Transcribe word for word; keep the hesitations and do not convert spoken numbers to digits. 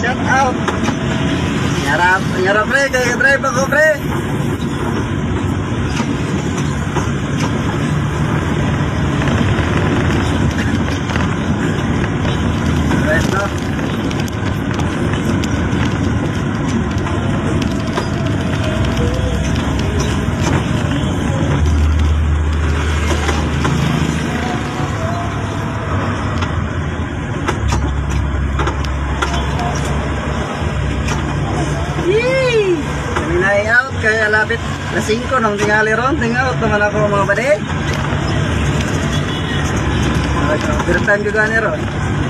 Shout out. Nyarap, nyarap pre, kaya drive ako pre. Drive no. Out kaya lapit na singko nung tingali ron, tingal out naman ako mga bade. Overtime juga ni ron.